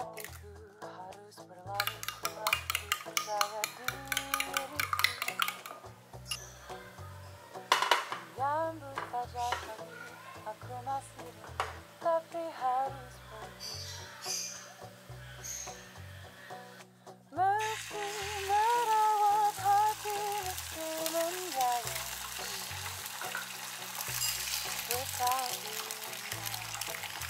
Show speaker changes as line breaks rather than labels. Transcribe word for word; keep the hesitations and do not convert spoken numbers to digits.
hatiku harus berlalu, aku percaya diriku. Menyambut fajar kali, aku masih rindu, tapi harus pergi. Mesti merawat hati, mesti menyayangi. Betapa